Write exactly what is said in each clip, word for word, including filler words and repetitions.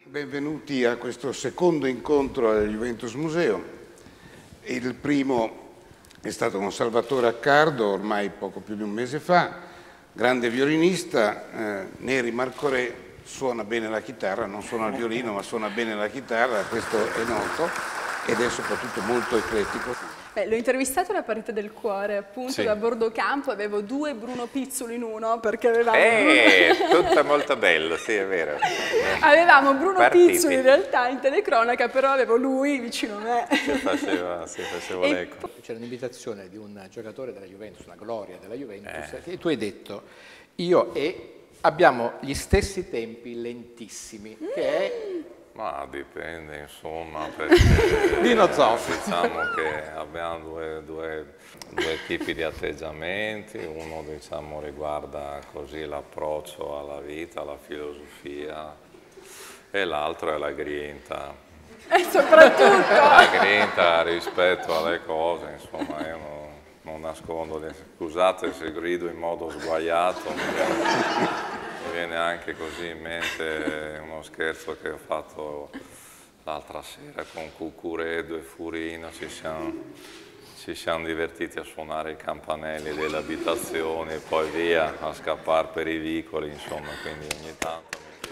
Benvenuti a questo secondo incontro al Juventus Museo. Il primo è stato con Salvatore Accardo, ormai poco più di un mese fa, grande violinista. eh, Neri Marcorè suona bene la chitarra, non suona il violino ma suona bene la chitarra, questo è noto, ed è soprattutto molto eclettico. Beh, l'ho intervistato alla Parete del Cuore, appunto, sì. da bordo campo, avevo due Bruno Pizzolo in uno, perché avevamo... Eh, tutto molto bello, sì, è vero. avevamo Bruno Partiti. Pizzolo in realtà in telecronaca, però avevo lui vicino a me. Si faceva, si faceva E l'eco. C'era un'invitazione di un giocatore della Juventus, una gloria della Juventus, Eh. e tu hai detto, io e abbiamo gli stessi tempi lentissimi, che è Ma dipende, insomma, perché Dino Zoff. diciamo che abbiamo due, due, due tipi di atteggiamenti. Uno, diciamo, riguarda così l'approccio alla vita, alla filosofia, e l'altro è la grinta. E soprattutto... La grinta rispetto alle cose, insomma, io non, non nascondo, scusate se grido in modo sguaiato, mi viene, mi viene anche così in mente uno scherzo che ho fatto l'altra sera con Cucuredo e Furino, ci siamo, ci siamo divertiti a suonare i campanelli delle abitazioni e poi via a scappare per i vicoli, insomma, quindi ogni tanto mi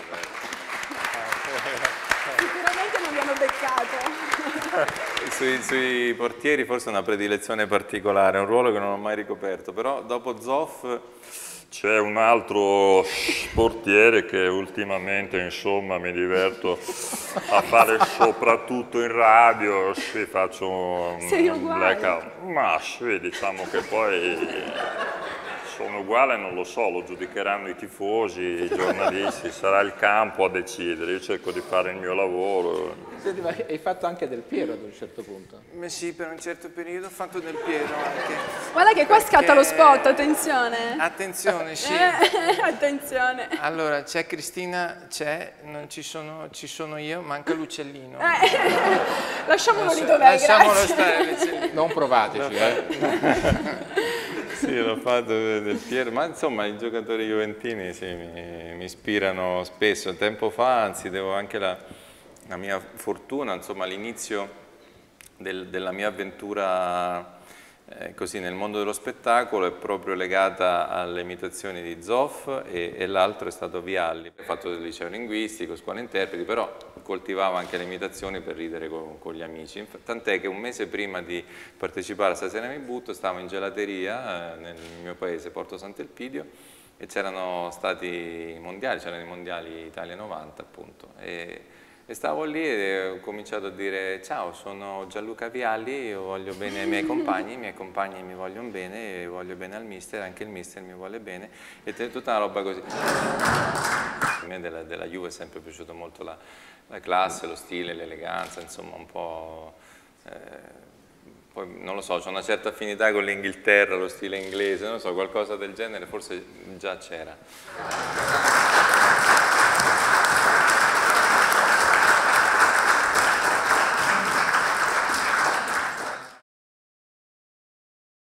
Sicuramente non mi hanno beccato. Sui, sui portieri forse è una predilezione particolare, è un ruolo che non ho mai ricoperto, però dopo Zoff c'è un altro portiere che ultimamente, insomma, mi diverto a fare soprattutto in radio, sì, faccio un, Sei un uguale. blackout, ma sì, diciamo che poi sono uguale, non lo so, lo giudicheranno i tifosi, i giornalisti, sarà il campo a decidere, io cerco di fare il mio lavoro. Senti, ma hai fatto anche Del Piero ad un certo punto. Beh sì, per un certo periodo ho fatto Del Piero anche. Guarda che qua Perché- scatta lo spot, attenzione. Attenzione, sì. Eh, attenzione. Allora, c'è Cristina, c'è, non ci sono, ci sono io, manca l'uccellino. Eh, lasciamolo lì dov'è, Lasciamolo grazie. stare l'uccellino. Non provateci, eh. Sì, l'ho fatto Del Piero, ma insomma i giocatori juventini sì, mi, mi ispirano spesso. Tempo fa, anzi, devo anche la, la mia fortuna, insomma, all'inizio del, della mia avventura eh, così nel mondo dello spettacolo è proprio legata alle imitazioni di Zoff e, e l'altro è stato Vialli. Ho fatto il liceo linguistico, scuola interpreti, però coltivavo anche le imitazioni per ridere con, con gli amici, tant'è che un mese prima di partecipare a Stasera mi butto stavo in gelateria eh, nel mio paese Porto Sant'Elpidio e c'erano stati i mondiali, c'erano i mondiali Italia novanta appunto e, e stavo lì e ho cominciato a dire ciao, sono Gianluca Vialli, io voglio bene ai miei compagni, i miei compagni mi vogliono bene e voglio bene al mister, anche il mister mi vuole bene e tutta una roba così. A me della, della Juve è sempre piaciuto molto la, la classe, lo stile, l'eleganza, insomma un po', eh, poi non lo so, c'ho una certa affinità con l'Inghilterra, lo stile inglese, non lo so, qualcosa del genere forse già c'era.